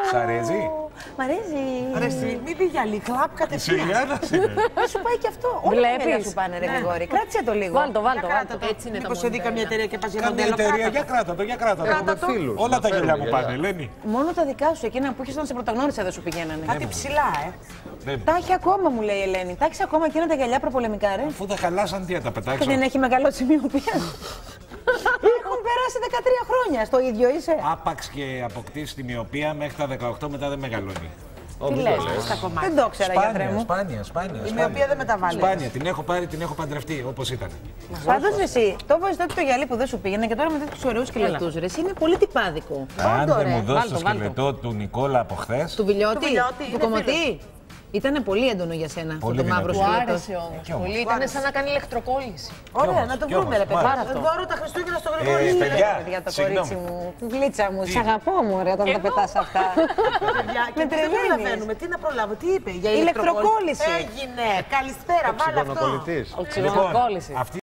Σ' αρέσει? Μ' αρέσει. Αρέσει. Μην πει γυαλί, κλαπ κατευθείαν. Θα σου πάει και αυτό. Όλα τα γυαλιά σου πάνε, ρε Γρηγόρη. Κράτησε το λίγο. Βάλτο. Έτσι είναι. Μήπως σε δει καμία εταιρεία και πας για Καμία μοντέλο. εταιρεία, για κράτα το. Όλα τα γυαλιά μου πάνε, Ελένη. Μόνο τα δικά σου, εκείνα που είχε όταν σε πρωτογνώρισα δεν σου πηγαίνανε. Κάτι ψηλά, Τα έχει ακόμα, μου λέει η Ελένη. Τα έχει ακόμα εκείνα τα γυαλιά προπολεμικά, ρε. Αφού τα χαλάσαν, τι θα τα πετάξω. Και δεν έχει μεγαλώσει η μοιοπία. Έχουν περάσει 13 χρόνια. Στο ίδιο είσαι. Άπαξ και αποκτήσει τη μοιοπία μέχρι τα 18 μετά δεν μεγαλώνει. Τι λες, στα κομμάτια. Δεν το ήξερα, γιατρέ μου. Σπάνια. Η μοιοπία δεν μεταβάλλει. Σπάνια. Την έχω πάρει, την έχω παντρευτεί όπως ήταν. Πάντως εσύ, το έβαζες τότε το γυαλί που δεν σου πήγαινε και τώρα με τέτοιους ωραίους σκελετούς, ρε. Είναι πολύ τυπάδικο. Αν δεν μου δώσει το σκελετό του Νικόλα από χθες. Του Βιλιώτη, του Κομωτή. Ήτανε πολύ έντονο για σένα αυτό το μαύρο σκελετό. Του άρεσε όμως. Πολύ. Ήταν σαν να κάνει ηλεκτροκόλληση. Ωραία, να το βρούμε, ρε παιδιά. Δώρο τα Χριστούγεννα στο Γρηγόρη. Παιδιά, Το κορίτσι μου, γλίτσα μου, σ' αγαπώ μου, ρε, όταν τα πετάς αυτά. Και δεν προλαβαίνουμε. Τι να προλάβω, τι είπε για ηλεκτροκόλληση. Έγινε. Καλησπέρα, βάλε αυτό. Οξυγονοκόλληση.